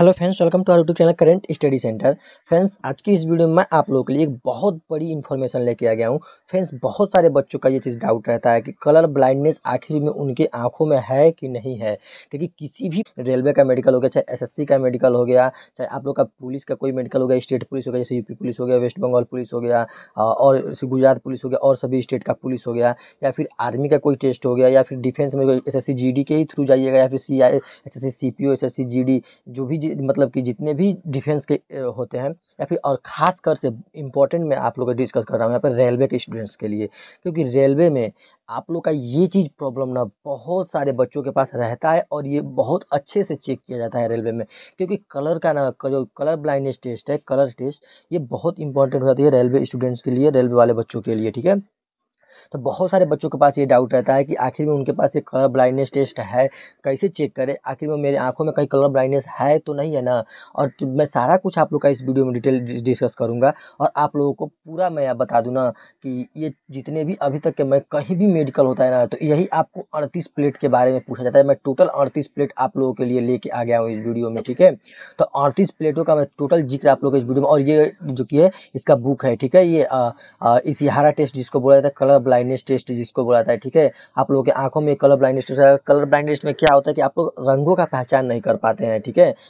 Hello friends, welcome to our YouTube channel current study centre. Friends, आज की इस video में मैं आप लोगों के लिए एक बहुत बड़ी इन्फॉर्मेशन लेके आ गया हूँ। फ्रेंड्स, बहुत सारे बच्चों का ये चीज़ डाउट रहता है कि कलर ब्लाइंडनेस आखिर में उनके आंखों में है कि नहीं है। क्योंकि किसी भी रेलवे का मेडिकल हो गया, चाहे एसएससी का मेडिकल हो गया, चाहे आप लोग का पुलिस का कोई मेडिकल हो गया, स्टेट पुलिस हो गया, जैसे यूपी पुलिस हो गया, वेस्ट बंगाल पुलिस हो गया, और गुजरात पुलिस हो गया, और सभी स्टेट का पुलिस हो गया, या फिर आर्मी का कोई टेस्ट हो गया, या फिर डिफेंस में एसएससी जीडी के ही थ्रू जाइएगा, या फिर CI SSC CPO SSC GD, जो भी मतलब कि जितने भी डिफेंस के होते हैं, या फिर और ख़ास कर से इम्पोर्टेंट मैं आप लोगों को डिस्कस कर रहा हूँ यहाँ पर रेलवे के स्टूडेंट्स के लिए। क्योंकि रेलवे में आप लोग का ये चीज़ प्रॉब्लम ना बहुत सारे बच्चों के पास रहता है, और ये बहुत अच्छे से चेक किया जाता है रेलवे में। क्योंकि कलर का ना जो कलर ब्लाइंडनेस टेस्ट है, कलर टेस्ट, ये बहुत इंपॉर्टेंट हो जाती है रेलवे स्टूडेंट्स के लिए, रेलवे वाले बच्चों के लिए, ठीक है। तो बहुत सारे बच्चों के पास ये डाउट रहता है कि आखिर में उनके पास ये कलर ब्लाइंडनेस टेस्ट है, कैसे चेक करें, आखिर में मेरे आँखों में कहीं कलर ब्लाइंडनेस है तो नहीं है ना। और मैं सारा कुछ आप लोग का इस वीडियो में डिटेल डिस्कस करूँगा, और आप लोगों को पूरा मैं बता दूँ ना कि ये जितने भी अभी तक के मैं कहीं भी मेडिकल होता है ना, तो यही आपको 38 प्लेट के बारे में पूछा जाता है। मैं टोटल 38 प्लेट आप लोगों के लिए लेके आ गया हूँ इस वीडियो में, ठीक है। तो 38 प्लेटों का मैं टोटल जिक्र आप लोगों को इस वीडियो में, और ये जो कि है इसका बुक है, ठीक है। ये इशिहारा टेस्ट जिसको बोला जाता है, कलर ब्लाइंडनेस टेस्ट जिसको बोला जाता है, ठीक है। आप लोगों की आंखों में कलर ब्लाइंडनेस टेस्ट है। कलर ब्लाइंडनेस में क्या होता है कि आप लोग रंगों का पहचान नहीं कर पाते हैं, ठीक है।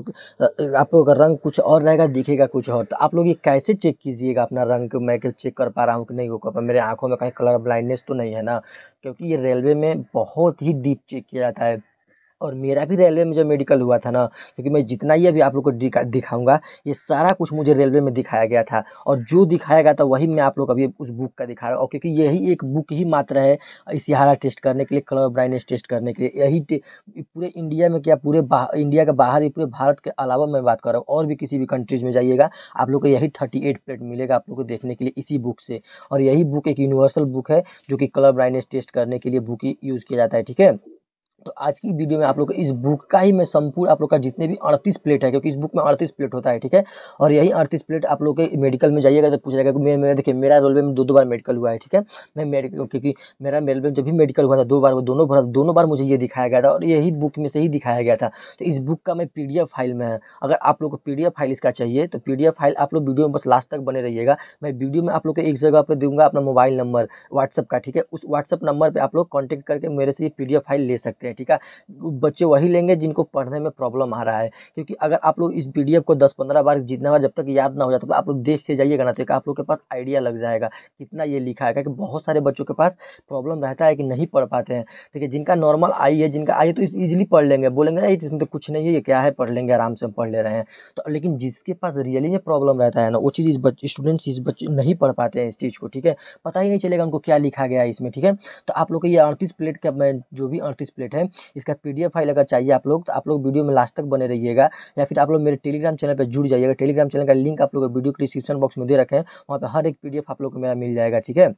आप लोग का रंग कुछ और रहेगा, दिखेगा कुछ और। तो आप लोग ये कैसे चेक कीजिएगा अपना रंग, मैं चेक कर पा रहा हूँ कि नहीं हो कर पा, मेरे आंखों में कहीं कलर ब्लाइंडनेस तो नहीं है ना। क्योंकि ये रेलवे में बहुत ही डीप चेक किया जाता है। और मेरा भी रेलवे में जब मेडिकल हुआ था ना, क्योंकि मैं जितना ही अभी आप लोग को दिखाऊंगा, ये सारा कुछ मुझे रेलवे में दिखाया गया था, और जो दिखाया गया था वही मैं आप लोग को अभी उस बुक का दिखा रहा हूँ। और क्योंकि यही एक बुक ही मात्र है इशिहारा टेस्ट करने के लिए, कलर ब्लाइंडनेस टेस्ट करने के लिए। पूरे इंडिया में क्या, पूरे इंडिया के बाहर ही, पूरे भारत के अलावा मैं बात कर रहा हूँ, और भी किसी भी कंट्रीज़ में जाइएगा आप लोग को यही 38 प्लेट मिलेगा आप लोग को देखने के लिए इसी बुक से। और यही बुक एक यूनिवर्सल बुक है जो कि कलर ब्लाइंडनेस टेस्ट करने के लिए बुक ही यूज़ किया जाता है, ठीक है। तो आज की वीडियो में आप लोग को इस बुक का ही मैं संपूर्ण आप लोग का जितने भी 38 प्लेट है, क्योंकि इस बुक में 38 प्लेट होता है, ठीक है। और यही 38 प्लेट आप लोग के मेडिकल में जाइएगा तो पूछा जाएगा कि मैं देखिए मेरा रेलवे में दो बार मेडिकल हुआ है, ठीक है। मैं मेडिकल, क्योंकि मेरा रेलवे में जब भी मेडिकल हुआ था 2 बार, वो दोनों बार मुझे ये दिखाया गया था, और यही बुक में से ही दिखाया गया था। तो इस बुक का मैं पीडीएफ फाइल में है, अगर आप लोग को पीडीएफ फाइल इसका चाहिए तो पीडीएफ फाइल आप लोग वीडियो में बस लास्ट तक बने रहिएगा। मैं वीडियो में आप लोग को एक जगह पर दूंगा अपना मोबाइल नंबर व्हाट्सअप का, ठीक है। उस व्हाट्सअप नंबर पर आप लोग कॉन्टेक्ट करके मेरे से ये पीडीएफ फाइल ले सकते हैं, ठीक है। बच्चे वही लेंगे जिनको पढ़ने में प्रॉब्लम आ रहा है। क्योंकि अगर आप लोग इस पीडीएफ को 10-15 बार, जितना बार जब तक याद ना हो जाता, तो आप लोग देख के जाइएगा ना, तो एक आप लोग के पास आइडिया लग जाएगा कितना ये लिखा है। क्योंकि बहुत सारे बच्चों के पास प्रॉब्लम रहता है कि नहीं पढ़ पाते हैं। ठीक है, जिनका नॉर्मल आई है, जिनका आई है तो ईजिली पढ़ लेंगे, बोलेंगे नहीं इसमें तो कुछ नहीं है, ये क्या है, पढ़ लेंगे, आराम से पढ़ ले रहे हैं। तो लेकिन जिसके पास रियली में प्रॉब्लम रहता है ना, वो चीज़ इस स्टूडेंट्स इस बच्चे नहीं पढ़ पाते हैं इस चीज़ को, ठीक है। पता ही नहीं चलेगा उनको क्या लिखा गया है इसमें, ठीक है। तो आप लोग को ये 38 प्लेट का, मैं जो भी 38 प्लेट है, इसका पीडीएफ फाइल अगर चाहिए आप लोग, तो आप लोग वीडियो में लास्ट तक बने रहिएगा। या फिर आप लोग मेरे टेलीग्राम चैनल पे जुड़ जाइएगा। टेलीग्राम चैनल का लिंक आप लोग को वीडियो के डिस्क्रिप्शन बॉक्स में दे रखे हैं, वहाँ पे हर एक पीडीएफ आप लोग को मेरा मिल जाएगा, ठीक है।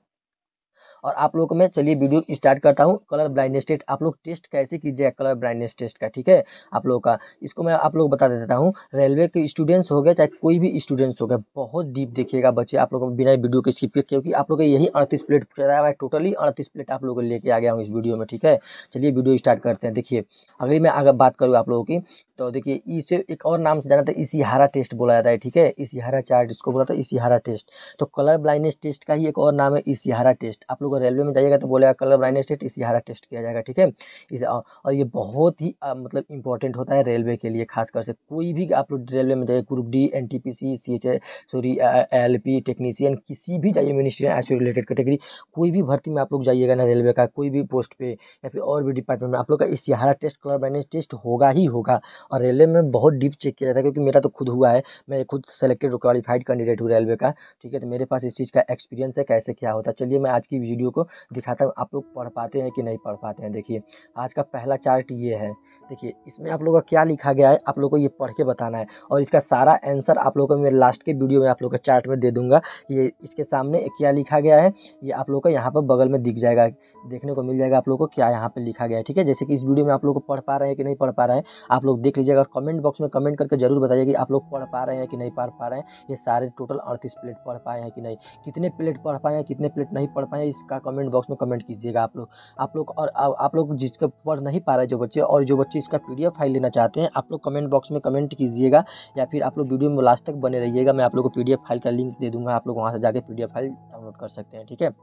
और आप लोगों को मैं चलिए वीडियो स्टार्ट करता हूँ। कलर ब्लाइंडनेस टेस्ट आप लोग टेस्ट कैसे कीजिएगा, कलर ब्लाइंडनेस टेस्ट का, ठीक है। आप लोगों का इसको मैं आप लोग बता देता हूँ। रेलवे के स्टूडेंट्स हो गए, चाहे कोई भी स्टूडेंट्स हो गए, बहुत डीप देखिएगा बच्चे, आप लोगों को बिना वीडियो के स्किप किए, क्योंकि आप लोग को यही 38 प्लेट पूछा रहा है। मैं टोटली 38 प्लेट आप लोगों को लेके आ गया हूँ इस वीडियो में, ठीक है। चलिए वीडियो स्टार्ट करते हैं। देखिए, अगर मैं अगर बात करूँ आप लोगों की, तो देखिए इसे एक और नाम से जाना था, इशिहारा टेस्ट बोला जाता है, ठीक है। इशिहारा चार्ट इसको बोला था, इशिहारा टेस्ट। तो कलर ब्लाइंडनेस टेस्ट का ही एक और नाम है इशिहारा टेस्ट। आप लोग रेलवे में जाइएगा तो बोलेगा colour blindness test, Ishihara test किया जाएगा, ठीक है। और ये बहुत ही मतलब इंपॉर्टेंट होता है रेलवे के लिए। खासकर से कोई भी आप लोग रेलवे में जाइए, group D, NTPC, CHA, sorry LP technician, किसी भी जाइए, मिनिस्ट्री से रिलेटेड कैटेगरी, कोई भी भर्ती में आप लोग जाइएगा ना, रेलवे का कोई भी पोस्ट पे या फिर और भी डिपार्टमेंट में, आप लोग का Ishihara test, colour blindness test होगा ही होगा। और रेलवे में बहुत डीप चेक किया जाता है, क्योंकि मेरा तो खुद हुआ है। मैं खुद सेलेक्टेड क्वालिफाइड कैंडिडेट हूँ रेलवे का, ठीक है। तो मेरे पास इस चीज़ का एक्सपीरियंस है कैसे क्या होता है। चलिए मैं आज की वीडियो को दिखाता हूँ, आप लोग पढ़ पाते हैं कि नहीं पढ़ पाते हैं। देखिए, आज का पहला चार्ट ये है। देखिए, इसमें आप लोगों का क्या लिखा गया है, आप लोगों को ये पढ़ के बताना है, और इसका सारा आंसर आप लोगों को मैं लास्ट के वीडियो में आप लोगों को चार्ट में दे दूंगा। ये इसके सामने क्या लिखा गया है, ये आप लोगों को यहाँ पर बगल में दिख जाएगा, देखने को मिल जाएगा आप लोगों को क्या यहाँ पे लिखा गया है, ठीक है। जैसे कि इस वीडियो में आप लोग को पढ़ पा रहे हैं कि नहीं पढ़ पा रहे हैं, आप लोग देख लीजिएगा। और कमेंट बॉक्स में कमेंट करके जरूर बताइए कि आप लोग पढ़ पा रहे हैं कि नहीं पढ़ पा रहे हैं। ये सारे टोटल 38 प्लेट पढ़ पाए हैं कि नहीं, कितने प्लेट पढ़ पाए हैं, कितने प्लेट नहीं पढ़ पाए हैं, इस पक्का कमेंट बॉक्स में कमेंट कीजिएगा आप लोग और आप लोग जिसका पढ़ नहीं पा रहे जो बच्चे और जो बच्चे इसका पीडीएफ फाइल लेना चाहते हैं, आप लोग कमेंट बॉक्स में कमेंट कीजिएगा या फिर आप लोग वीडियो में लास्ट तक बने रहिएगा। मैं आप लोग को पीडीएफ फाइल का लिंक दे दूँगा, आप लोग वहाँ से जाके पीडीएफ फाइल डाउनलोड कर सकते हैं, ठीक है।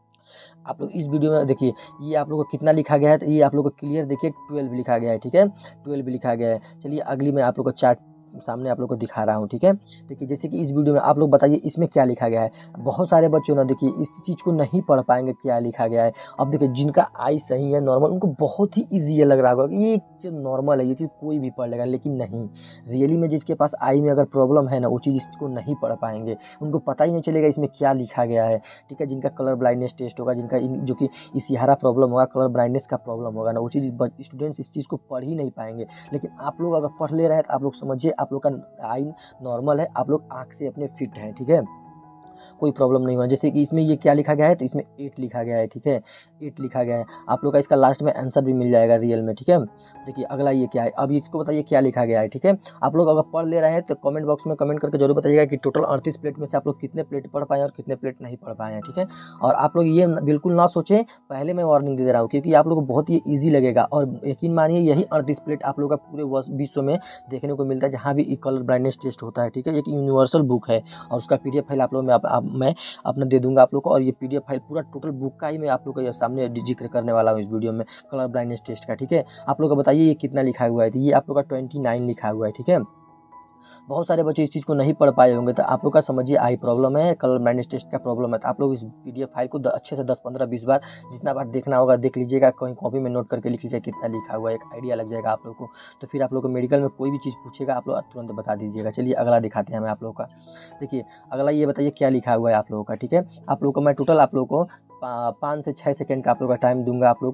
आप लोग इस वीडियो में देखिए, ये आप लोग को कितना लिखा गया है, तो ये आप लोग को क्लियर देखिए 12 लिखा गया है, ठीक है, 12 लिखा गया है। चलिए अगली मैं आप लोग को चार्ट सामने आप लोग को दिखा रहा हूँ, ठीक है। देखिए जैसे कि इस वीडियो में आप लोग बताइए इसमें क्या लिखा गया है। बहुत सारे बच्चों ना देखिए इस चीज़ को नहीं पढ़ पाएंगे क्या लिखा गया है। अब देखिए जिनका आई सही है नॉर्मल, उनको बहुत ही ईजी ये लग रहा होगा कि ये चीज़ नॉर्मल है, ये चीज़ कोई भी पढ़ लेगा, लेकिन नहीं, रियली में जिसके पास आई में अगर प्रॉब्लम है ना, वो चीज़ इसको नहीं पढ़ पाएंगे, उनको पता ही नहीं चलेगा इसमें क्या लिखा गया है, ठीक है। जिनका कलर ब्लाइंडनेस टेस्ट होगा, जिनका जो कि इशिहारा प्रॉब्लम होगा, कलर ब्लाइंडनेस का प्रॉब्लम होगा ना, वो चीज़ स्टूडेंट्स इस चीज़ को पढ़ ही नहीं पाएंगे। लेकिन आप लोग अगर पढ़ ले रहे हैं तो आप लोग समझिए आप लोग का आई नॉर्मल है, आप लोग आँख से अपने फिट हैं, ठीक है, कोई प्रॉब्लम नहीं होना। जैसे कि इसमें ये क्या लिखा गया है, तो इसमें 8 लिखा गया है, ठीक है, 8 लिखा गया है। आप लोग का इसका लास्ट में आंसर भी मिल जाएगा रियल में, ठीक है। देखिए अगला ये क्या है, अब इसको बताइए क्या लिखा गया है, ठीक है। आप लोग अगर पढ़ ले रहे हैं तो कमेंट बॉक्स में कमेंट करके जरूर बताइएगा कि टोटल 38 प्लेट में से आप लोग कितने प्लेट पढ़ पाए और कितने प्लेट नहीं पढ़ पाए हैं, ठीक है। और आप लोग ये बिल्कुल ना सोचें, पहले मैं वार्निंग दे रहा हूँ, क्योंकि आप लोग को बहुत ही ईजी लगेगा और यकीन मानिए यही 38 प्लेट आप लोग का पूरे विश्व में देखने को मिलता है, जहाँ भी कलर ब्लाइंडनेस टेस्ट होता है, ठीक है। एक यूनिवर्सल बुक है और उसका पीडीएफ फाइल आप लोग मैं अपना दे दूंगा आप लोग को। और ये पीडीएफ फाइल पूरा टोटल बुक का ही मैं आप लोग को सामने जिक्र करने वाला हूँ इस वीडियो में, कलर ब्लाइंडनेस टेस्ट का, ठीक है। आप लोग को बताइए ये कितना लिखा हुआ है, तो ये आप लोग का 29 लिखा हुआ है, ठीक है। बहुत सारे बच्चे इस चीज़ को नहीं पढ़ पाए होंगे, तो आप लोग का समझिए आई प्रॉब्लम है, कलर ब्लाइंडनेस टेस्ट का प्रॉब्लम है। तो आप लोग इस पीडीएफ फाइल को अच्छे से 10 15 20 बार जितना बार देखना होगा देख लीजिएगा, कहीं कॉपी में नोट करके लिख लीजिएगा कितना लिखा हुआ है, एक आइडिया लग जाएगा आप लोग को। तो फिर आप लोग को मेडिकल में कोई भी चीज़ पूछेगा आप लोग तुरंत बता दीजिएगा। चलिए अगला दिखाते हैं हम आप लोग का। देखिए अगला ये बताइए क्या लिखा हुआ है आप लोगों का, ठीक है। आप लोग को मैं टोटल आप लोग को 5 से 6 सेकंड का आप लोग का टाइम दूंगा। आप लोग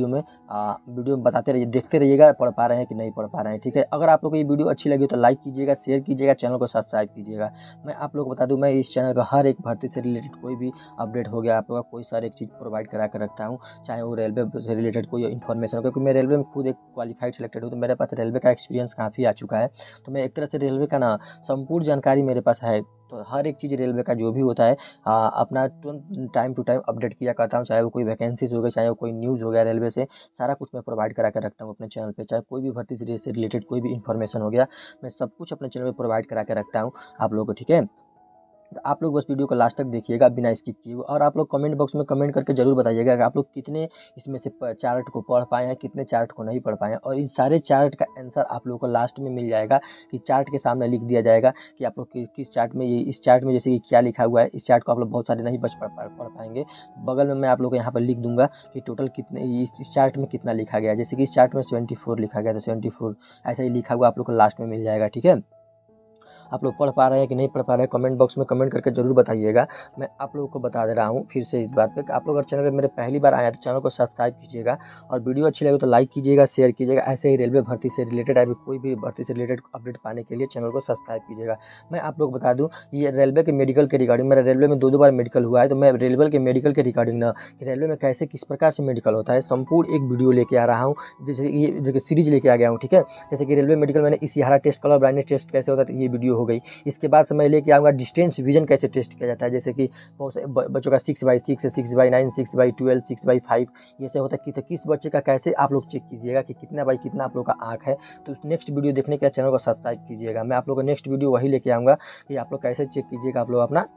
वीडियो में बताते रहिए, देखते रहिएगा पढ़ पा रहे हैं कि नहीं पढ़ पा रहे हैं, ठीक है। अगर आप लोग को ये वीडियो अच्छी लगी तो लाइक कीजिएगा, शेयर कीजिएगा, चैनल को सब्सक्राइब कीजिएगा। मैं आप लोग को बता दूं, मैं इस चैनल पर हर एक भर्ती से रिलेटेड कोई भी अपडेट हो गया आप लोग का कोई सारी एक चीज़ प्रोवाइड करा कर रखता हूँ, चाहे वो रेलवे से रिलेटेड कोई इन्फॉर्मेशन हो, क्योंकि मैं रेलवे में खुद एक क्वालिफाइड सेलेक्टेड हूँ, तो मेरे पास रेलवे का एक्सपीरियंस काफ़ी आ चुका है। तो मैं एक तरह से रेलवे का ना संपूर्ण जानकारी मेरे पास है। तो हर एक चीज़ रेलवे का जो भी होता है अपना तुरंत टाइम टू टाइम अपडेट किया करता हूँ, चाहे वो कोई वैकेंसीज हो गई, चाहे वो कोई न्यूज़ हो गया रेलवे से, सारा कुछ मैं प्रोवाइड करा कर रखता हूँ अपने चैनल पे। चाहे कोई भी भर्ती से रिलेटेड कोई भी इन्फॉर्मेशन हो गया, मैं सब कुछ अपने चैनल पे प्रोवाइड करा के रखता हूँ आप लोगों को, ठीक है। तो आप लोग बस वीडियो को लास्ट तक देखिएगा बिना स्किप किए हुए, और आप लोग कमेंट बॉक्स में कमेंट करके ज़रूर बताइएगा कि आप लोग कितने इसमें से चार्ट को पढ़ पाए हैं, कितने चार्ट को नहीं पढ़ पाए हैं। और इन सारे चार्ट का आंसर आप लोगों को लास्ट में मिल जाएगा, कि चार्ट के सामने लिख दिया जाएगा कि आप लोग किस चार्ट में, ये इस चार्ट में जैसे कि क्या लिखा हुआ है। इस चार्ट को आप लोग बहुत सारे नहीं पढ़ पाएंगे, बगल में मैं आप लोग को यहाँ पर लिख दूंगा कि टोटल कितने इस चार्ट में कितना लिखा गया है। जैसे कि इस चार्ट में 74 लिखा गया, तो 74 ऐसा ही लिखा हुआ आप लोग को लास्ट में मिल जाएगा, ठीक है। आप लोग पढ़ पा रहे हैं कि नहीं पढ़ पा रहे हैं, कमेंट बॉक्स में कमेंट करके ज़रूर बताइएगा। मैं आप लोगों को बता दे रहा हूँ फिर से इस बात पे कि आप लोग अगर चैनल पे मेरे पहली बार आए हैं तो चैनल को सब्सक्राइब कीजिएगा, और वीडियो अच्छी लगे तो लाइक कीजिएगा, शेयर कीजिएगा। ऐसे ही रेलवे भर्ती से रिलेटेड अभी कोई भी भर्ती से रिलेटेड अपडेट पाने के लिए चैनल को सब्सक्राइब कीजिएगा। मैं आप लोग बता दूँ, ये रेलवे के मेडिकल के रिगार्डिंग, मेरा रेलवे में 2 बार मेडिकल हुआ है, तो मैं रेलवे के मेडिकल के रिगार्डिंग ना कि रेलवे में कैसे किस प्रकार से मेडिकल होता है संपूर्ण एक वीडियो लेके आ रहा हूँ। जैसे ये जैसे सीरीज लेके आ गया हूँ, ठीक है। जैसे कि रेलवे मेडिकल मैंने Ishihara test, colour blindness test कैसे होता है, तो ये वीडियो हो गई। इसके बाद से मैं लेके आऊँगा डिस्टेंस विजन कैसे टेस्ट किया जाता है, जैसे कि बहुत से बच्चों का 6/6 है, 6/9, 6/12, 6/5 ये सब होता है कि तो किस बच्चे का कैसे आप लोग चेक कीजिएगा कि कितना बाई कितना आप लोग का आँख है। तो नेक्स्ट वीडियो देखने के लिए चैनल को सब्सक्राइब कीजिएगा। मैं आप लोग को नेक्स्ट वीडियो वही लेके आऊँगा कि आप लोग कैसे चेक कीजिएगा आप लोग अपना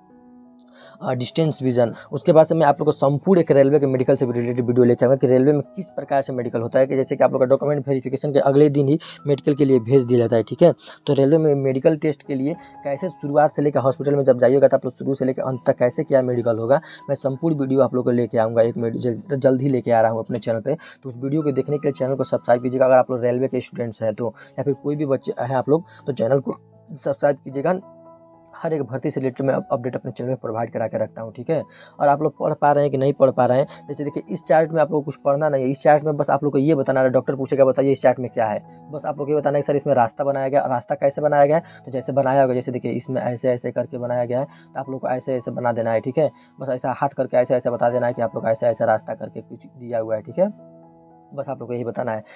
डिस्टेंस विजन। उसके बाद से मैं आप लोग को संपूर्ण एक रेलवे के मेडिकल से रिलेटेड वीडियो लेके आऊँगा कि रेलवे में किस प्रकार से मेडिकल होता है, कि जैसे कि आप लोग का डॉक्यूमेंट वेरिफिकेशन के अगले दिन ही मेडिकल के लिए भेज दिया जाता है, ठीक है। तो रेलवे में मेडिकल टेस्ट के लिए कैसे शुरुआत से लेकर हॉस्पिटल में जब जाइएगा तो आप लोग शुरू से लेकर अंत तक कैसे क्या मेडिकल होगा, मैं संपूर्ण वीडियो आप लोग को लेके आऊँगा, एक जल्द ही लेके आ रहा हूँ अपने चैनल पर। तो उस वीडियो को देखने के लिए चैनल को सब्सक्राइब कीजिएगा। अगर आप लोग रेलवे के स्टूडेंट्स हैं तो, या फिर कोई भी बच्चे हैं आप लोग, तो चैनल को सब्सक्राइब कीजिएगा। हर एक भर्ती से रिलेटेड मैं अपडेट अपने चैनल में प्रोवाइड करा के रखता हूँ, ठीक है। और आप लोग पढ़ पा रहे हैं कि नहीं पढ़ पा रहे हैं, जैसे देखिए इस चार्ट में आप लोग कुछ पढ़ना नहीं है। इस चार्ट में बस आप लोग को ये बताना है, डॉक्टर पूछेगा बताइए इस चार्ट में क्या है, बस आप लोग ये बताना है कि सर इसमें रास्ता बनाया गया। रास्ता कैसे बनाया गया है, तो जैसे बनाया होगा, जैसे देखिए इसमें ऐसे ऐसे करके बनाया गया है, तो आप लोग को ऐसे ऐसे बना देना है, ठीक है। बस ऐसा हाथ करके ऐसे ऐसे बता देना है कि आप लोग ऐसा ऐसा रास्ता करके कुछ दिया हुआ है, ठीक है। बस आप लोग को यही बताना है।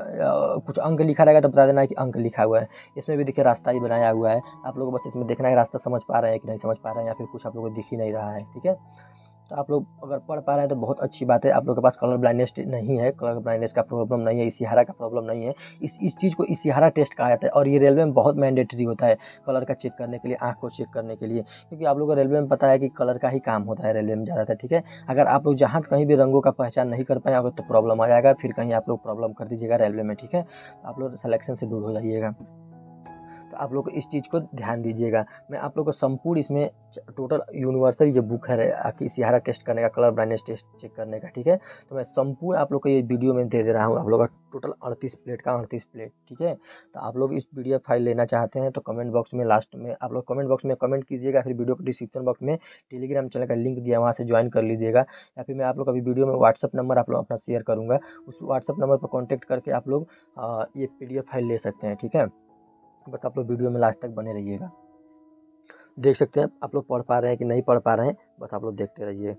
कुछ अंक लिखा रहेगा तो बता देना है कि अंक लिखा हुआ है। इसमें भी देखिए रास्ता ही बनाया हुआ है, आप लोगों को बस इसमें देखना है रास्ता समझ पा रहे हैं कि नहीं समझ पा रहे हैं, या फिर कुछ आप लोगों को दिख ही नहीं रहा है, ठीक है। तो आप लोग अगर पढ़ पा रहे हैं तो बहुत अच्छी बात है। आप लोग के पास कलर ब्लाइंडनेस नहीं है, कलर ब्लाइंडनेस का प्रॉब्लम नहीं है, इशिहारा का प्रॉब्लम नहीं है। इस चीज़ को इशिहारा टेस्ट कहा जाता है और ये रेलवे में बहुत मैंडेटरी होता है कलर का चेक करने के लिए, आँख को चेक करने के लिए, क्योंकि आप लोग को रेलवे में पता है कि कलर का ही काम होता है रेलवे में ज़्यादातर, ठीक है। अगर आप लोग जहाँ कहीं भी रंगों का पहचान नहीं कर पाए तो प्रॉब्लम आ जाएगा, फिर कहीं आप लोग प्रॉब्लम कर दीजिएगा रेलवे में, ठीक है। आप लोग सिलेक्शन से दूर हो जाइएगा। तो आप लोग इस चीज़ को ध्यान दीजिएगा। मैं आप लोग को संपूर्ण इसमें टोटल यूनिवर्सल जो बुक है आपकी इशिहारा टेस्ट करने का, कलर ब्लाइंडनेस टेस्ट चेक करने का, ठीक है। तो मैं संपूर्ण आप लोग को ये वीडियो में दे दे रहा हूँ। आप लोग का टोटल 38 प्लेट का 38 प्लेट, ठीक है। तो आप लोग इस PDF फाइल लेना चाहते हैं तो कमेंट बॉक्स में लास्ट में आप लोग कमेंट बॉक्स में कमेंट कीजिएगा, फिर वीडियो को डिस्क्रिप्शन बॉक्स में टेलीग्राम चैनल का लिंक दिया, वहाँ से ज्वाइन कर लीजिएगा, या फिर मैं आप लोग अभी वीडियो में व्हाट्सअप नंबर आप लोग अपना शेयर करूँगा, उस व्हाट्सअप नंबर पर कॉन्टैक्ट करके आप लोग ये PDF फाइल ले सकते हैं, ठीक है। बस आप लोग वीडियो में लास्ट तक बने रहिएगा। देख सकते हैं आप लोग पढ़ पा रहे हैं कि नहीं पढ़ पा रहे हैं, बस आप लोग देखते रहिए।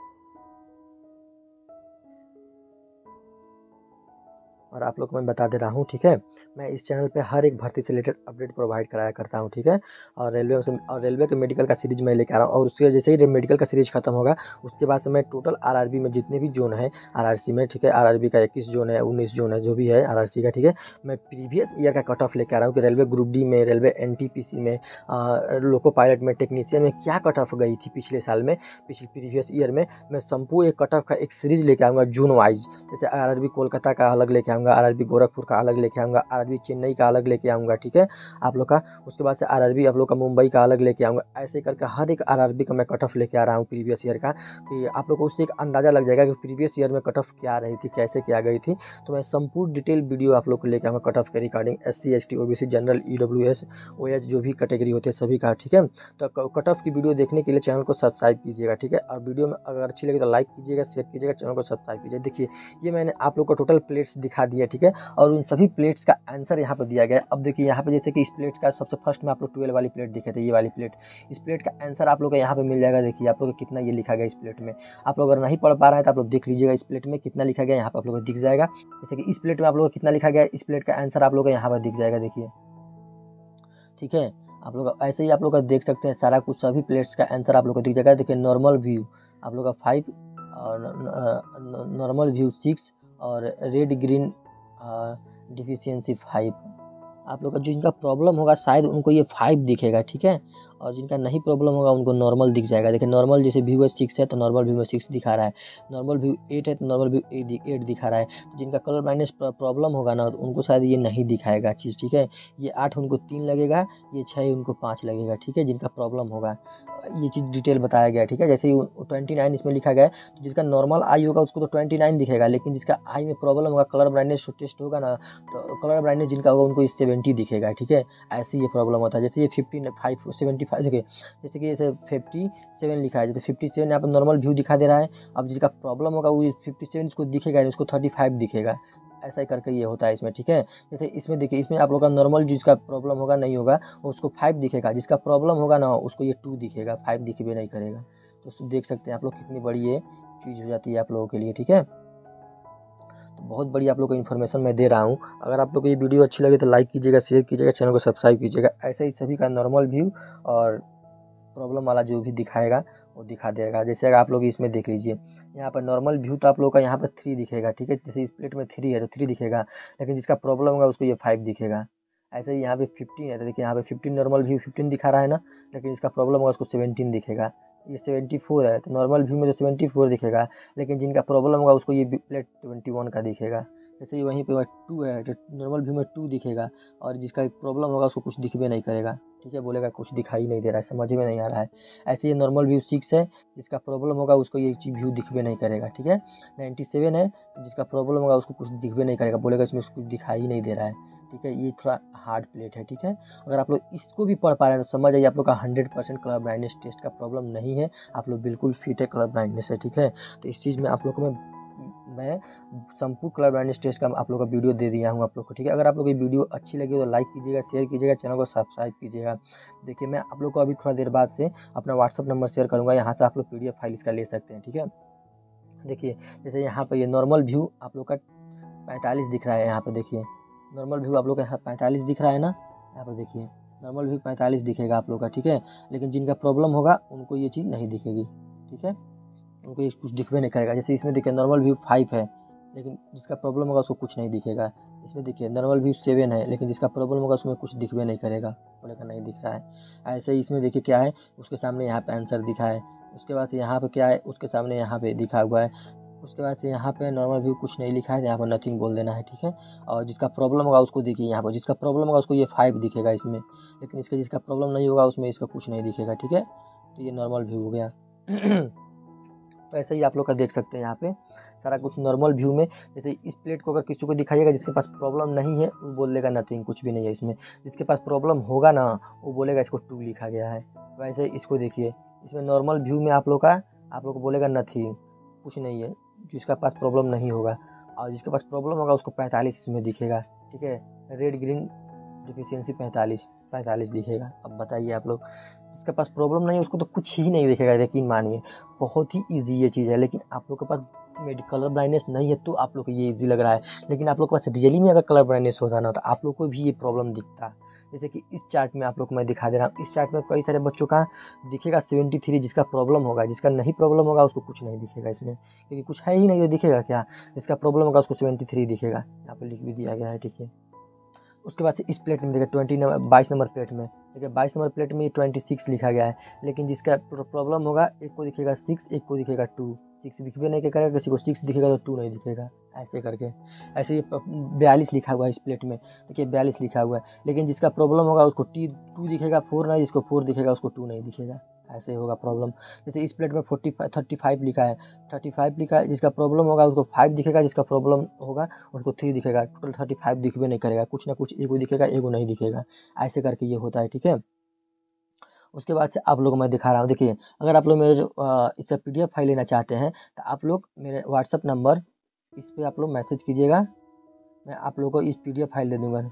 और आप लोग को मैं बता दे रहा हूँ, ठीक है। मैं इस चैनल पे हर एक भर्ती से रिलेटेड अपडेट प्रोवाइड कराया करता हूँ, ठीक है। और रेलवे के मेडिकल का सीरीज मैं लेकर आ रहा हूँ, और उसके जैसे ही मेडिकल का सीरीज खत्म होगा उसके बाद से मैं टोटल RRB में जितने भी जोन है RRC में, ठीक है, RRB का 21 जोन है, 19 जोन है, जो भी है RRC का, ठीक है। मैं प्रीवियस ईयर का कट ऑफ लेकर आ रहा हूँ कि रेलवे ग्रुप डी में, रेलवे NTPC में, लोको पायलट में, टेक्नीशियन में क्या कट ऑफ गई थी पिछले साल में, पिछले प्रीवियस ईयर में। मैं संपूर्ण एक कट ऑफ का एक सीरीज लेके आऊँगा जोन वाइज। जैसे RRB कोलकाता का अलग लेके आऊँगा, RRB गोरखपुर का अलग लेके आऊँगा, RRB चेन्नई का अलग लेके आऊँगा, ठीक है, आप लोग का। उसके बाद से RRB आप लोग का मुंबई का अलग लेके आऊँगा। ऐसे करके हर एक RRB का मैं कट ऑफ लेके आ रहा हूँ प्रीवियस ईयर का, कि आप लोग को उससे एक अंदाज़ा लग जाएगा कि प्रीवियस ईयर में कट ऑफ क्या रही थी, कैसे क्या गई थी। तो मैं संपूर्ण डिटेल वीडियो आप लोग को लेके आऊँगा कट ऑफ के regarding, SC ST OBC general EWS OH जो भी कैटेगरी होती है सभी का, ठीक है। तो कट ऑफ की वीडियो देखने के लिए चैनल को सब्सक्राइब कीजिएगा, ठीक है। और वीडियो में अगर अच्छी लगे तो लाइक कीजिएगा, शेयर कीजिएगा, चैनल को सब्सक्राइब कीजिए। देखिए ये मैंने आप लोग को टोटल प्लेट्स दिखा दिया, ठीक है, और उन सभी प्लेट्स का आंसर यहाँ पर दिया गया है। अब देखिए यहाँ पे जैसे कि इस प्लेट्स का सबसे फर्स्ट में आप लोग 12 वाली प्लेट दिखे थे, ये वाली प्लेट, इस प्लेट का आंसर आप लोग को यहाँ पे मिल जाएगा। देखिए आप लोग को कितना ये लिखा गया इस प्लेट में। आप लोग अगर नहीं पढ़ पा रहे हैं तो आप लोग देख लीजिएगा इस प्लेट में कितना लिखा गया, यहाँ पर आप लोग को दिख जाएगा। जैसे कि इस प्लेट में आप लोग को कितना लिखा गया है, इस प्लेट का आंसर आप लोग को यहाँ पर दिख जाएगा, देखिए, ठीक है। आप लोग ऐसे ही आप लोग का देख सकते हैं सारा कुछ, सभी प्लेट्स का आंसर आप लोग को दिख जाएगा। देखिए नॉर्मल व्यू आप लोग का 5, और नॉर्मल व्यू 6, और रेड ग्रीन डिफिशियंसी 5। आप लोग का जो जिनका प्रॉब्लम होगा शायद उनको ये 5 दिखेगा, ठीक है, और जिनका नहीं प्रॉब्लम होगा उनको नॉर्मल दिख जाएगा। देखिए नॉर्मल जैसे व्यू है 6 है तो नॉर्मल व्यू में 6 दिखा रहा है, नॉर्मल व्यू 8 है तो नॉर्मल व्यू 8 दिखा रहा है। तो जिनका कलर ब्लाइंडनेस प्रॉब्लम होगा ना तो उनको शायद ये नहीं दिखाएगा चीज़, ठीक है। ये 8 उनको 3 लगेगा, ये 6 उनको 5 लगेगा, ठीक है, जिनका प्रॉब्लम होगा। ये चीज़ डिटेल बताया गया है, ठीक है। जैसे ही 29 इसमें लिखा गया है, तो जिसका नॉर्मल आई होगा उसको तो 29 दिखेगा, लेकिन जिसका आई में प्रॉब्लम होगा, कलर ब्लाइंडनेस टेस्ट होगा ना, तो कलर ब्लाइंडनेस जिनका होगा उनको 70 दिखेगा, ठीक है। ऐसे ये प्रॉब्लम होता है। जैसे ये 55 75 देखिए, जैसे कि जैसे 57 लिखा है, जैसे 57 यहाँ पर नॉर्मल व्यू दिखा दे रहा है। अब जिसका प्रॉब्लम होगा वो 57 इसको दिखेगा नहीं, उसको 35 दिखेगा। ऐसा ही करके ये होता है इसमें, ठीक है। जैसे इसमें देखिए, इसमें आप लोग का नॉर्मल जिसका प्रॉब्लम होगा नहीं होगा उसको 5 दिखेगा, जिसका प्रॉब्लम होगा ना उसको ये 2 दिखेगा, 5 दिखबे नहीं करेगा। तो देख सकते हैं आप लोग कितनी बड़ी ये चीज़ हो जाती है आप लोगों के लिए, ठीक है। तो बहुत बड़ी आप लोग को इन्फॉर्मेशन मैं दे रहा हूँ। अगर आप लोग को ये वीडियो अच्छी लगे तो लाइक कीजिएगा, शेयर कीजिएगा, चैनल को सब्सक्राइब कीजिएगा। ऐसे ही सभी का नॉर्मल व्यू और प्रॉब्लम वाला जो भी दिखाएगा वो दिखा देगा। जैसे अगर आप लोग इसमें देख लीजिए, यहाँ पर नॉर्मल व्यू तो आप लोग का यहाँ पर 3 दिखेगा, ठीक है। जैसे इस प्लेट में 3 है तो 3 दिखेगा, लेकिन जिसका प्रॉब्लम होगा उसको ये 5 दिखेगा। ऐसे ही यहाँ पे 15 है तो देखिए यहाँ पे 15 नॉर्मल व्यू 15 दिखा रहा है ना, लेकिन इसका प्रॉब्लम होगा उसको 17 दिखेगा। ये 74 है तो नॉर्मल व्यू में तो 74 दिखेगा, लेकिन जिनका प्रॉब्लम होगा उसको ये प्लेट 21 का दिखेगा। जैसे ही वहीं पे 2 है तो नॉर्मल व्यू में 2 दिखेगा, और जिसका प्रॉब्लम होगा उसको कुछ दिखबे नहीं करेगा, ठीक है, बोलेगा कुछ दिखाई नहीं दे रहा है, समझ में नहीं आ रहा है। ऐसे ये नॉर्मल व्यू 6 है, जिसका प्रॉब्लम होगा उसको ये चीज़ व्यू दिखबे नहीं करेगा, ठीक है। 97 है तो जिसका प्रॉब्लम होगा उसको कुछ दिखबे नहीं करेगा, बोलेगा इसमें कुछ दिखाई नहीं दे रहा है, ठीक है। ये थोड़ा हार्ड प्लेट है, ठीक है। अगर आप लोग इसको भी पढ़ पा रहे हैं तो समझ आइए आप लोग का 100% कलर ब्लाइंडनेस टेस्ट का प्रॉब्लम नहीं है, आप लोग बिल्कुल फिट है कलर ब्लाइंडनेस से, ठीक है। तो इस चीज़ में आप लोग को मैं संपूर्ण कलर ब्लाइंडनेस टेस्ट का आप लोग का वीडियो दे दिया हूँ आप लोग को, ठीक है। अगर आप लोग ये वीडियो अच्छी लगी तो लाइक कीजिएगा, शेयर कीजिएगा, चैनल को सब्सक्राइब कीजिएगा। देखिए मैं आप लोग को अभी थोड़ा देर बाद से अपना व्हाट्सअप नंबर शेयर करूँगा, यहाँ से आप लोग PDF फाइल इसका ले सकते हैं, ठीक है। देखिए जैसे यहाँ पर ये नॉर्मल व्यू आप लोग का 45 दिख रहा है, यहाँ पर देखिए नॉर्मल व्यू आप लोग का यहाँ 45 दिख रहा है ना, यहाँ पर देखिए नॉर्मल व्यू 45 दिखेगा आप लोग का, ठीक है। लेकिन जिनका प्रॉब्लम होगा उनको ये चीज़ नहीं दिखेगी, ठीक है। उनको ये कुछ दिखबे नहीं करेगा। जैसे इसमें देखिए नॉर्मल व्यू 5 है, लेकिन जिसका प्रॉब्लम होगा उसको कुछ नहीं दिखेगा। इसमें देखिए नॉर्मल व्यू 7 है, लेकिन जिसका प्रॉब्लम होगा उसमें कुछ दिखबे नहीं करेगा, बोलेगा नहीं दिख रहा है। ऐसे ही इसमें देखिए क्या है, उसके सामने यहाँ पे आंसर दिखा है, उसके बाद से यहाँ पे क्या है, उसके सामने यहाँ पे दिखा हुआ है, उसके बाद से यहाँ पे नॉर्मल व्यू कुछ नहीं लिखा है, यहाँ पर नथिंग बोल देना है, ठीक है। और जिसका प्रॉब्लम होगा उसको देखिए, यहाँ पर जिसका प्रॉब्लम होगा उसको ये 5 दिखेगा इसमें, लेकिन इसका जिसका प्रॉब्लम नहीं होगा उसमें इसका कुछ नहीं दिखेगा, ठीक है। तो ये नॉर्मल व्यू हो गया। तो ऐसे ही आप लोग का देख सकते हैं यहाँ पे सारा कुछ नॉर्मल व्यू में। जैसे इस प्लेट को अगर किसी को दिखाइएगा जिसके पास प्रॉब्लम नहीं है, वो बोलेगा नथिंग, कुछ भी नहीं है इसमें। जिसके पास प्रॉब्लम होगा ना, वो बोलेगा इसको 2 लिखा गया है। वैसे इसको देखिए, इसमें नॉर्मल व्यू में आप लोग को बोलेगा नथिंग, कुछ नहीं है, जिसका पास प्रॉब्लम नहीं होगा। और जिसके पास प्रॉब्लम होगा उसको 45 इसमें दिखेगा, ठीक है। रेड ग्रीन डिफिशियंसी 45 दिखेगा। अब बताइए आप लोग, जिसके पास प्रॉब्लम नहीं है उसको तो कुछ ही नहीं दिखेगा, यकीन मानिए। बहुत ही ईजी ये चीज़ है, लेकिन आप लोग के पास कलर ब्लाइंडनेस नहीं है तो आप लोग को ये ईजी लग रहा है, लेकिन आप लोग के पास रियली में अगर कलर ब्लाइंडनेस होता ना तो आप लोग को भी ये प्रॉब्लम दिखता। जैसे कि इस चार्ट में आप लोग को मैं दिखा दे रहा हूँ, इस चार्ट में कई सारे बच्चों का दिखेगा 73, जिसका प्रॉब्लम होगा। जिसका नहीं प्रॉब्लम होगा उसको कुछ नहीं दिखेगा इसमें, क्योंकि कुछ है ही नहीं तो दिखेगा क्या। जिसका प्रॉब्लम होगा उसको 73 दिखेगा, यहाँ पर लिख भी दिया गया है, ठीक है। उसके बाद से इस प्लेट में देखिए 22 नंबर प्लेट में देखिए 22 नंबर प्लेट में 26 लिखा गया है, लेकिन जिसका प्रॉब्लम होगा एक को दिखेगा 6, एक को दिखेगा 2। 6 दिखबे नहीं करेगा, किसी को 6 दिखेगा तो 2 नहीं दिखेगा, ऐसे करके। ऐसे ही 42 लिखा हुआ है इस प्लेट में, देखिए 42 लिखा हुआ है, लेकिन जिसका प्रॉब्लम होगा उसको 2 दिखेगा, 4 नहीं, जिसको 4 दिखेगा उसको 2 नहीं दिखेगा, ऐसे होगा प्रॉब्लम। जैसे इस प्लेट में 35 लिखा है, 35 लिखा है, जिसका प्रॉब्लम होगा उसको 5 दिखेगा, जिसका प्रॉब्लम होगा उसको 3 दिखेगा। टोटल 35 दिखबे नहीं करेगा, कुछ ना कुछ एगो दिखेगा, एगो नहीं दिखेगा, ऐसे करके ये होता है, ठीक है। उसके बाद से आप लोग को मैं दिखा रहा हूँ, देखिए अगर आप लोग मेरे जो इससे PDF फाइल लेना चाहते हैं तो आप लोग मेरे व्हाट्सअप नंबर इस पर आप लोग मैसेज कीजिएगा, मैं आप लोग को इस PDF फाइल दे दूँगा।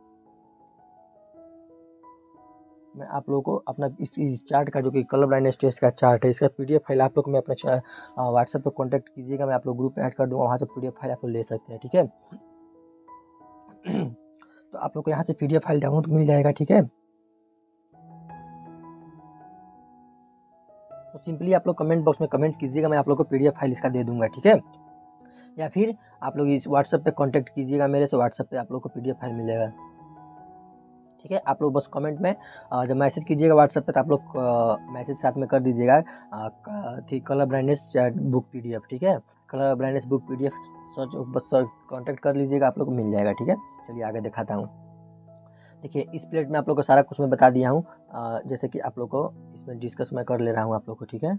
मैं आप लोगों को अपना इस चार्ट का जो कि कलर ब्लाइंडनेस टेस्ट का चार्ट है, इसका PDF फाइल आप लोग को मैं अपना व्हाट्सएप पे कांटेक्ट कीजिएगा, मैं आप लोग ग्रुप में ऐड कर दूँगा, वहाँ से PDF फाइल आप लोग ले सकते हैं, ठीक है। तो आप लोग को यहाँ से PDF फाइल डाउनलोड मिल जाएगा, ठीक है। तो सिंपली आप लोग कमेंट बॉक्स में कमेंट कीजिएगा, मैं आप लोग को PDF फाइल इसका दे दूँगा, ठीक है। या फिर आप लोग इस व्हाट्सएप पे कांटेक्ट कीजिएगा मेरे से, व्हाट्सएप पे आप लोग को PDF फाइल मिल जाएगा, ठीक है। आप लोग बस कमेंट में जब मैसेज कीजिएगा व्हाट्सएप पे तो आप लोग मैसेज साथ में कर दीजिएगा ठीक कलर ब्लाइंडनेस बुक PDF, ठीक है। Colour blindness book PDF search बस कांटेक्ट कर लीजिएगा, आप लोग को मिल जाएगा, ठीक है। चलिए आगे दिखाता हूँ। देखिए इस प्लेट में आप लोग को सारा कुछ मैं बता दिया हूँ, जैसे कि आप लोग को इसमें डिस्कस मैं कर ले रहा हूँ आप लोग को, ठीक है।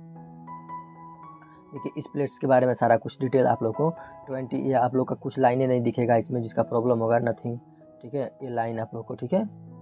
देखिए इस प्लेट्स के बारे में सारा कुछ डिटेल आप लोग को 20 या आप लोग का कुछ लाइनें नहीं दिखेगा इसमें, जिसका प्रॉब्लम होगा नथिंग, ठीक है। ये लाइन आप लोग को, ठीक है,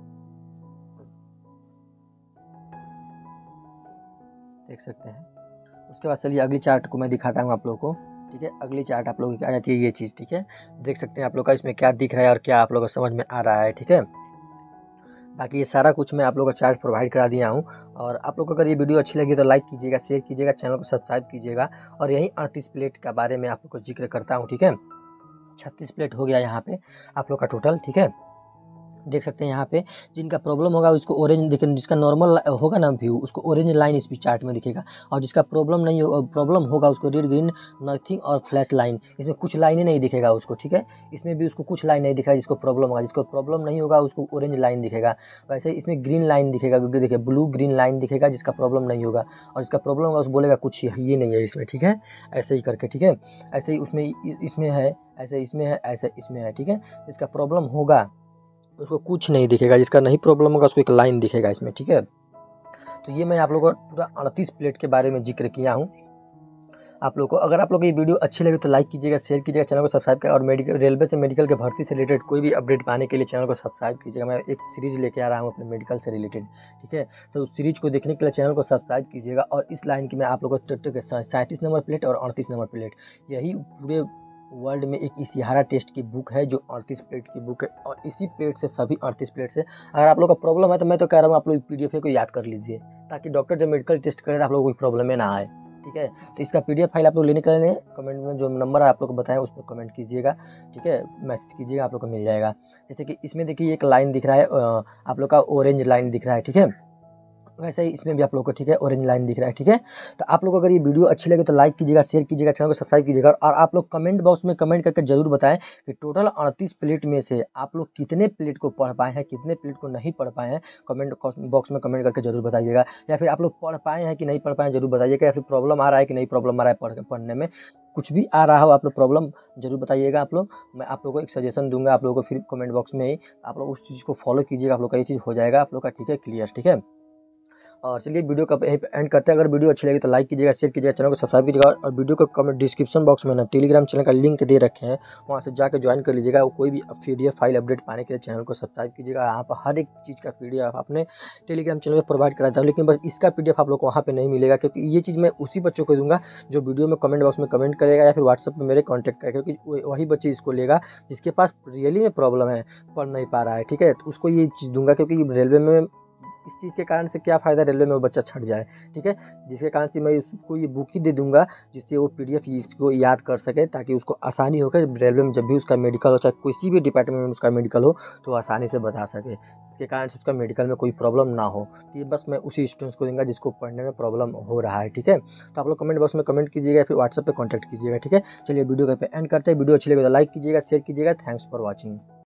देख सकते हैं। उसके बाद चलिए अगली चार्ट को मैं दिखाता हूँ आप लोग को, ठीक है। अगली चार्ट आप लोगों की आ जाती है ये चीज़, ठीक है। देख सकते हैं आप लोग का इसमें क्या दिख रहा है और क्या आप लोग को समझ में आ रहा है, ठीक है। बाकी ये सारा कुछ मैं आप लोग को चार्ट प्रोवाइड करा दिया हूँ। और आप लोग को अगर ये वीडियो अच्छी लगी तो लाइक कीजिएगा, शेयर कीजिएगा, चैनल को सब्सक्राइब कीजिएगा। और यही 38 प्लेट के बारे में आप लोग को जिक्र करता हूँ, ठीक है। 36 प्लेट हो गया यहाँ पे आप लोग का टोटल, ठीक है। देख सकते हैं यहाँ पे जिनका प्रॉब्लम होगा उसको ऑरेंज दिखे, जिसका नॉर्मल होगा ना व्यू उसको ऑरेंज लाइन इस चार्ट में दिखेगा, और जिसका प्रॉब्लम होगा उसको रेड ग्रीन नथिंग और फ्लैश लाइन, इसमें कुछ लाइन ही नहीं दिखेगा उसको, ठीक है। इसमें भी उसको कुछ लाइन नहीं दिखेगा जिसको प्रॉब्लम होगा, जिसको प्रॉब्लम नहीं होगा उसको ऑरेंज लाइन दिखेगा। वैसे इसमें ग्रीन लाइन दिखेगा, क्योंकि देखिए ब्लू ग्रीन लाइन दिखेगा जिसका प्रॉब्लम नहीं होगा, और जिसका प्रॉब्लम होगा उसको बोलेगा कुछ ये नहीं है इसमें, ठीक है। ऐसे ही करके, ठीक है। ऐसे ही उसमें इसमें है, ऐसे इसमें है, ऐसे इसमें है, ठीक है। जिसका प्रॉब्लम होगा उसको कुछ नहीं दिखेगा, जिसका नहीं प्रॉब्लम होगा उसको एक लाइन दिखेगा इसमें, ठीक है। तो ये मैं आप लोगों को पूरा 38 प्लेट के बारे में जिक्र किया हूँ आप लोग को। अगर आप लोग को ये वीडियो अच्छी लगे तो लाइक कीजिएगा, शेयर कीजिएगा, चैनल को सब्सक्राइब करें। और मेडिकल रेलवे से मेडिकल के भर्ती से रिलेटेड कोई भी अपडेट पाने के लिए चैनल को सब्सक्राइब कीजिएगा। मैं एक सीरीज़ लेके आ रहा हूँ अपने मेडिकल से रिलेटेड, ठीक है। तो उस सीरीज़ को देखने के लिए चैनल को सब्सक्राइब कीजिएगा। और इस लाइन की मैं आप लोगों को 37 नंबर प्लेट और 38 नंबर प्लेट, यही पूरे वर्ल्ड में एक इसिहारा टेस्ट की बुक है जो 38 प्लेट की बुक है। और इसी प्लेट से सभी 38 प्लेट से अगर आप लोग का प्रॉब्लम है तो मैं तो कह रहा हूँ आप लोग PDF को याद कर लीजिए, ताकि डॉक्टर जब मेडिकल टेस्ट करे तो आप लोगों को कोई प्रॉब्लम ना आए, ठीक है। तो इसका PDF फाइल आप लोग लेने के लिए कमेंट में जो नंबर है आप लोग को बताएं उस पर कमेंट कीजिएगा, ठीक है, मैसेज कीजिएगा, आप लोग को मिल जाएगा। जैसे कि इसमें देखिए एक लाइन दिख रहा है आप लोग का ऑरेंज लाइन दिख रहा है, ठीक है। वैसे ही इसमें भी आप लोगों को ठीक है ऑरेंज लाइन दिख रहा है, ठीक है। तो आप लोगों को अगर ये वीडियो अच्छी लगे तो लाइक कीजिएगा, शेयर कीजिएगा, चैनल को सब्सक्राइब कीजिएगा और आप लोग कमेंट बॉक्स में कमेंट करके जरूर बताएं कि टोटल 38 प्लेट में से आप लोग कितने प्लेट को पढ़ पाए हैं, कितने प्लेट को नहीं पढ़ पाए हैं। कमेंट बॉक्स में कमेंट करके जरूर बताइएगा, या फिर आप लोग पढ़ पाए हैं कि नहीं पढ़ पाए जरूर बताइएगा, या फिर प्रॉब्लम आ रहा है कि नहीं प्रॉब्लम आ रहा है पढ़ने में। कुछ भी आ रहा हो आप लोग प्रॉब्लम जरूर बताइएगा आप लोग, मैं आप लोगों को एक सजेशन दूंगा आप लोगों को फिर कमेंट बॉक्स में ही। आप लोग उस चीज़ को फॉलो कीजिएगा, आप लोग का ये चीज़ हो जाएगा आप लोग का, ठीक है, क्लियर, ठीक है। और चलिए वीडियो का यहीं पे एंड करते हैं। अगर वीडियो अच्छी लगी तो लाइक कीजिएगा, शेयर कीजिएगा, चैनल को सब्सक्राइब कीजिएगा और वीडियो को कमेंट डिस्क्रिप्शन बॉक्स में ना टेलीग्राम चैनल का लिंक दे रखे हैं, वहाँ से जाकर ज्वाइन कर लीजिएगा। कोई भी PDF फाइल अपडेट पाने के लिए चैनल को सब्सक्राइब कीजिएगा। यहाँ पर हर एक चीज़ का PDF अपने टेलीग्राम चैनल पर प्रोवाइड कराता हूँ, लेकिन बस इसका PDF आप लोग को वहाँ पर नहीं मिलेगा, क्योंकि ये चीज़ मैं उसी बच्चों को दूंगा जो वीडियो में कमेंट बॉक्स में कमेंट करेगा या फिर व्हाट्सअप में मेरे कॉन्टैक्ट करेगा, क्योंकि वही बच्चे इसको लेगा जिसके पास रियली में प्रॉब्लम है, पढ़ नहीं पा रहा है, ठीक है। तो उसको ये चीज़ दूंगा, क्योंकि रेलवे में इस चीज़ के कारण से क्या फ़ायदा, रेलवे में वो बच्चा छट जाए, ठीक है। जिसके कारण से मैं उसको ये बुक ही दे दूँगा जिससे वो PDF इसको याद कर सके, ताकि उसको आसानी हो के रेलवे में जब भी उसका मेडिकल हो, चाहे किसी भी डिपार्टमेंट में उसका मेडिकल हो, तो वो आसानी से बता सके, जिसके कारण से उसका मेडिकल में कोई प्रॉब्लम ना हो। तो ये बस मैं उसी स्टूडेंट्स को दूँगा जिसको पढ़ने में प्रॉब्लम हो रहा है, ठीक है। तो आप लोग कमेंट बॉक्स में कमेंट कीजिएगा, फिर व्हाट्सएप पे कॉन्टैक्ट कीजिएगा, ठीक है। चलिए वीडियो को पे एंड करते हैं। वीडियो अच्छी लगे तो लाइक कीजिएगा, शेयर कीजिएगा। Thanks for watching.